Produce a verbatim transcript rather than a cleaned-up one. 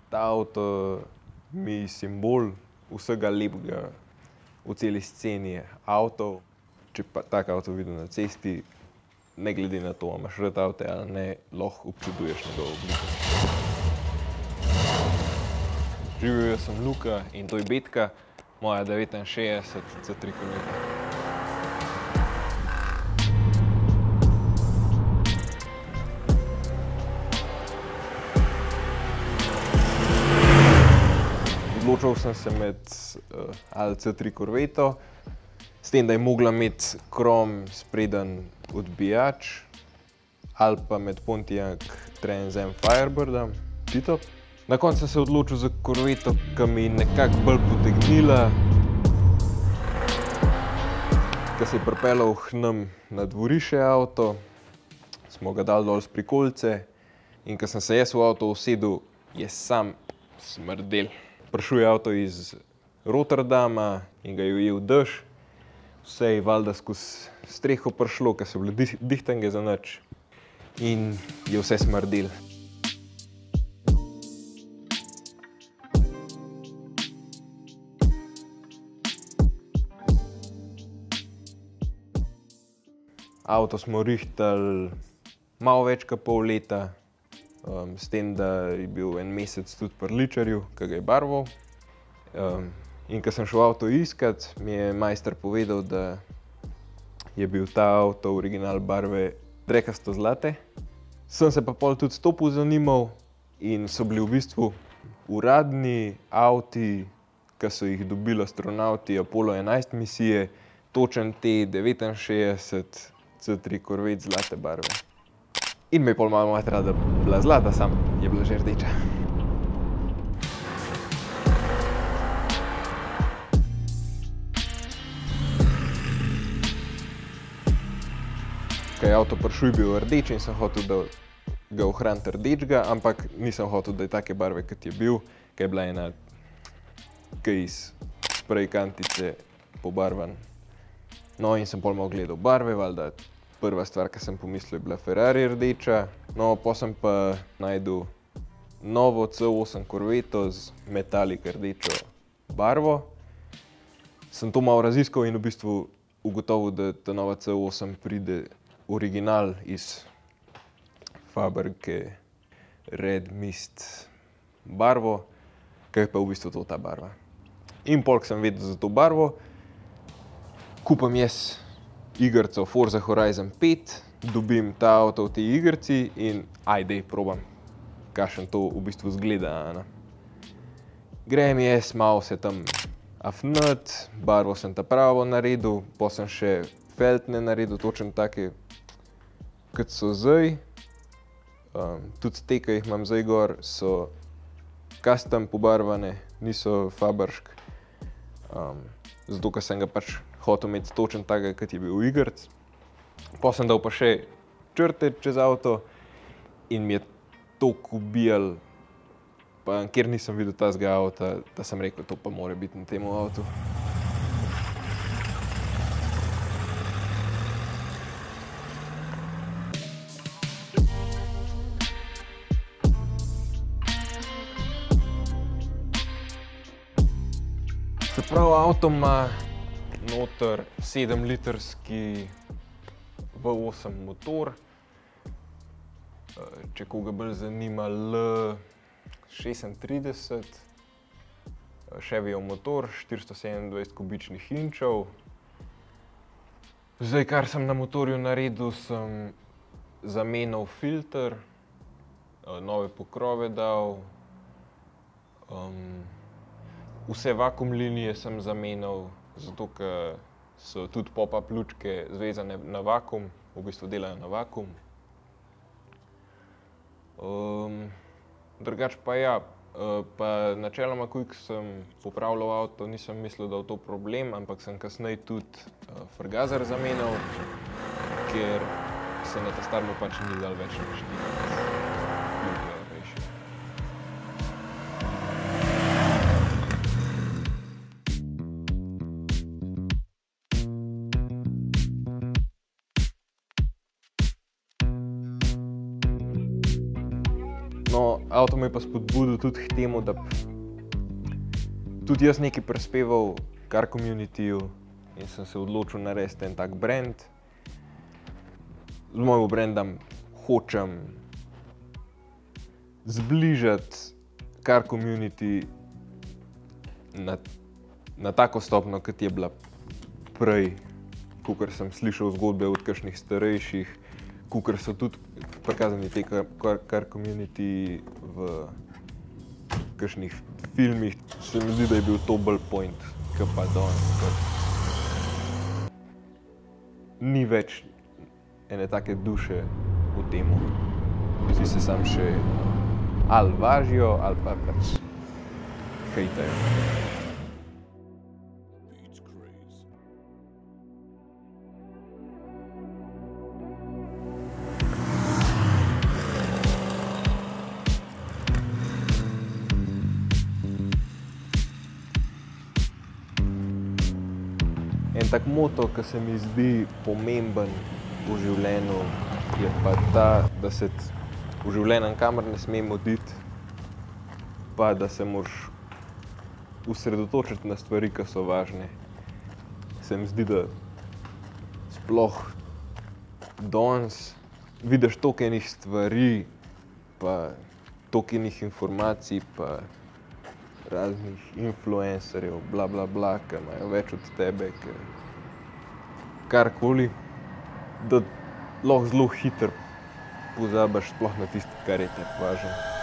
Ta avto mi simbol vsega lepega v celi sceni je avto. Če pa tak avto vidim na cesti, ne glede na to, ali imaš rad avte ali ne, lahko občuduješ njegovo obliko. Živjo, jaz sem Luka in to je Betka, moja devetinšestdeset C tri Corvette. Odločil sem se med uh, ali C tri Corvetto, s tem, da je mogla imeti krom spreden odbijač, ali pa med Pontiac Trans Am Firebirdom, Tito. Na koncu sem se odločil za Corvetto, ki mi je nekako bolj potegnila, ki se je pripeljal k nam na dvorišče avto, smo ga dali dol s prikolice in ko sem se jaz v avto usedel, je sam smrdel. Prišel je avto iz Rotterdama in ga je ujel dež. Vse je valjda skozi streho prišlo, ker so bile dihtange za nič in je vse smrdel. Avto smo rihtali malo več kot pol leta, um, s tem, da je bil en mesec tudi pri ličarju, ki ga je barval. Um, in ko sem šel avto iskat, mi je majster povedal, da je bil ta avto original barve drekasto zlate. Sem se pa pol tudi to pozanimal in so bili v bistvu uradni avti, ki so jih dobili astronavti Apollo enajst misije, točen T devetinšestdeset C tri Corvette zlate barve. In me je pol malo matra, da je bila zlata, sam je bila že rdeča. Ko je avto prišel, je bil rdeč in sem hotel, da ga ohraniti rdečega, ampak nisem hotel, da je take barve, kot je bil, ker je bila ena kaj iz spray kantice pobarvan. No, in sem pol malo gledal barve, valjda prva stvar, ki sem pomislil, je bila Ferrari rdeča. No, potem sem pa našel novo C osem Corvetto z metalik rdečo barvo. Sem to malo raziskal in v bistvu ugotovil, da ta nova C osem pride original iz fabrike Red Mist barvo, ki je pa v bistvu to ta barva. In pol, ko sem vedel za to barvo, kupim jaz igrico Forza Horizon pet, dobim ta avto v tej igrici in ajde, probam, kakšen to v bistvu zgleda. Ne? Grem jaz, malo se tam afnat, barvo sem ta pravo naredil, potem sem še feltne naredil, točno take, kot so zdaj. Um, tudi te, ki jih imam zdaj gor, so custom pobarvane, niso fabršk. Um, zato, ker sem ga pač hotel imeti točno takega, kot je bil v igrici. Potem sem dal pa še črte čez avto in mi je toliko ubijalo, pa kjer nisem videl tazga avta, da sem rekel, to pa mora biti na tem avtu. Se pravi, avto ima noter sedemlitrski V osem motor, če koga bolj zanima L šestintrideset, Chevyjev motor, štiristo sedemindvajset kubičnih inčev. Zdaj, kar sem na motorju naredil, sem zamenjal filter, nove pokrove dal, um, vse vakuum linije sem zamenjal, zato ker so tudi pop-up lučke zvezane na vakuum, v bistvu delajo na vakuum. Um, drugač pa ja, uh, pa načeloma, ko sem popravljal avto, nisem mislil, da je to problem, ampak sem kasneje tudi uh, frgazer zamenjal, ker se na ta starmu pač ni dal več naštimati. No, avto me je pa spodbudil tudi k temu, da tudi jaz nekaj prispeval car communityju in sem se odločil narediti en tak brand. Z mojim brandom hočem zbližati car community na, na tako stopnjo, kot je bila prej, kakor sem slišal zgodbe od kakšnih starejših, kakor so tudi prikazani te car community v kakšnih filmih. Se mi zdi, da je bil to bolj point, kot pa danes. Ni več ene take duše v temu. Vsi se sam še ali važijo, ali pa pač hejtajo. En tak moto, ki se mi zdi pomemben v življenju, je pa ta, da se v življenju nikamor ne smem oditi, pa da se moraš osredotočiti na stvari, ki so važne. Se mi zdi, da sploh danes vidiš toliko enih stvari, pa toliko enih informacij, pa raznih influencerjev, bla, bla, bla, ki imajo več od tebe, ki karkoli, da lahko zelo hitro pozabiš sploh na tisto, kar je tako važno.